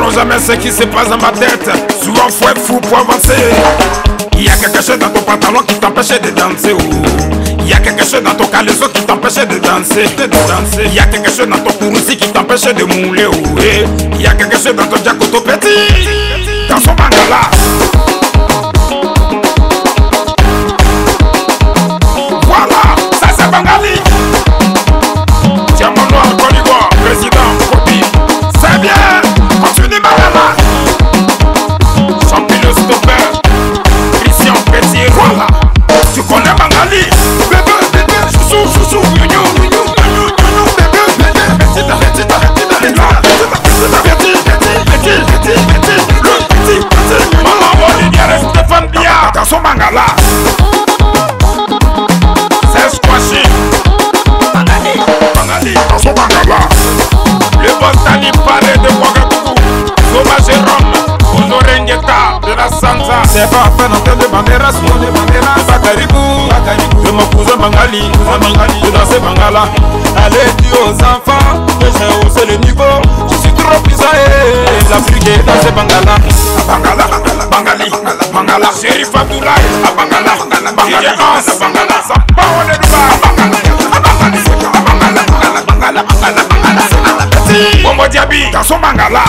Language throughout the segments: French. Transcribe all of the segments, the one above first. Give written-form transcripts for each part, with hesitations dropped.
n'ignorons jamais ce qui se passe dans ma tête. Souvent faut être fou pour avancer. Il y a quelque chose dans ton pantalon qui t'empêche de danser. Il y a quelque chose dans ton caleçon qui t'empêche de danser. Il y a quelque chose dans ton courroussi qui t'empêche de mouler. Il y a quelque chose dans ton jacoto petit. Dans son mangala. Voilà, ça c'est Bangali. Tiens mon noir, Côte d'Ivoire, président, Kopi. C'est bien, continue Mangala. Champion stopper, Christian Petit, voilà. Tu connais Bangali. Bébé, bébé, chouchou, chouchou, bébé, Attention Mangala. C'est squashy. Bangali, attention Mangala. Le Bostani parlait de Ouagadougou. Thomas Jérôme, Honoré Ngeta de la Sansa. C'est pas à peine en termes de Bandera, de Bakaribou, de mon cousin Bangali, de danser Bangala. Allez, dis aux enfants que j'ai haussé le niveau. Je suis trop pisaillé. L'Afrique est dans ce Bangala. Bangala, Bangali, Bangala, Shérif Abdoulaye, Bangala, Bangali, Bangala, Sampaone Duba, Bangala, Bombo Diaby, dans son Bangala.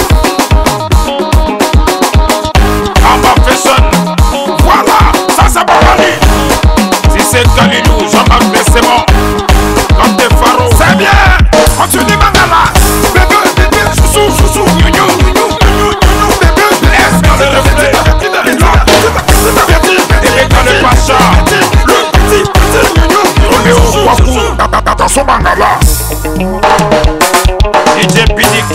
Amba Fashion, voilà, ça c'est Bangali. Si c'est Kalilou, Jean-Marc Bessémon, comme des Faro, c'est bien, continue Bangala. Bébé, bébé, chouchou, chouchou, you. Attention Bangala. DJ PDK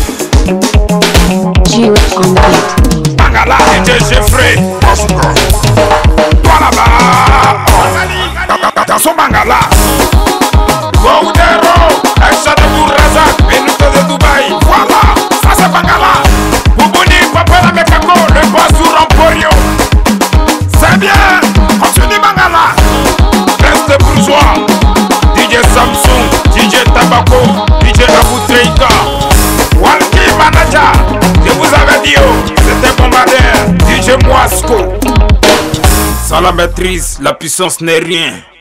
Bangala, DJ Jeffrey. Toi là-bas. Attention Bangala. Goudero, Aïcha de Bourrazak, Benito de Dubaï. Voilà, ça c'est Bangala. Boubouni, Papa la Mekako, le bois sur Emporio. C'est bien, continue Bangala. Reste bourgeois. DJ Samsung, DJ Tabako, DJ Abou Treika, Walkie Manager, je vous avais dit, c'était Bombardier, DJ Moisco. Sans la maîtrise, la puissance n'est rien.